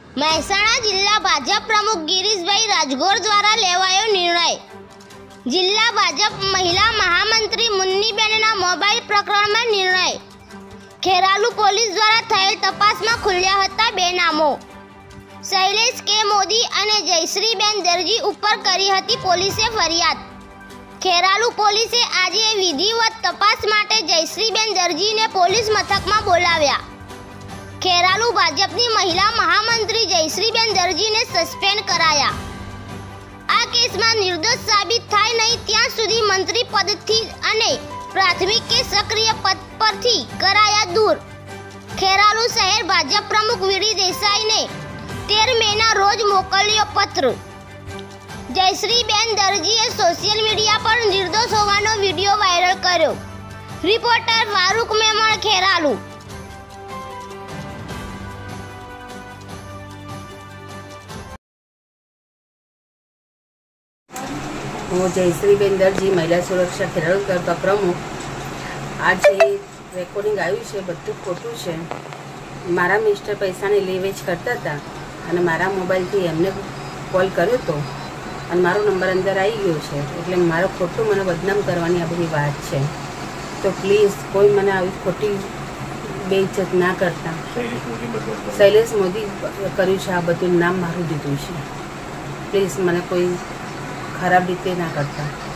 મહેસાણા જિલ્લા ભાજપ પ્રમુખ ગિરીશભાઈ રાજગોર દ્વારા લેવાયો નિર્ણય। જિલ્લા ભાજપ મહિલા મહામંત્રી મુન્નીબેનના મોબાઈલ પ્રકરણમાં નિર્ણય। ખેરાલુ પોલીસ દ્વારા થયેલ તપાસમાં ખુલ્યા હતા બે નામો। શૈલેષ કે મોદી અને જયશ્રીબેન દરજી ઉપર કરી હતી પોલીસે ફરિયાદ। ખેરાલુ પોલીસે આજે વિધિવત તપાસ માટે જયશ્રીબેન દરજીને પોલીસ મથકમાં બોલાવ્યા। ખેરાલુ ભાજપની મહિલા મહામંત્રી જયશ્રીબેન દરજીને સસ્પેન્ડ કરાયા। આ કેસમાં નિર્દોષ સાબિત થાય નહીં ત્યાં સુધી મંત્રી પદથી અને પ્રાથમિક કે સક્રિય પદ પરથી કરાયા દૂર। ખેરાલુ શહેર ભાજપ પ્રમુખ વીડી દેસાઈને 13 મેના રોજ મોકલ્યો પત્ર। જયશ્રીબેન દરજીએ સોશિયલ મીડિયા પર નિર્દોષ હોવાનો વિડીયો વાયરલ કર્યો। રિપોર્ટર ફારૂક મેમણ, ખેરાલુ। હું જયશ્રીબેન દરજી, મહિલા સુરક્ષા ખેરાલુ તાલુકા પ્રમુખ। આજે રેકોર્ડિંગ આવ્યું છે, બધું ખોટું છે। મારા મિસ્ટર પૈસાની લે વેચ કરતા હતા અને મારા મોબાઈલથી એમને કોલ કર્યો હતો અને મારો નંબર અંદર આવી ગયો છે, એટલે મારો ખોટું મને બદનામ કરવાની આ બધી વાત છે। તો પ્લીઝ કોઈ મને આવી ખોટી બેઇજ્જત ના કરતા। શૈલેષ મોદી કર્યું છે, આ બધું નામ મારું દીધું છે। પ્લીઝ મને કોઈ ખરાબ રીતે ના કરતા।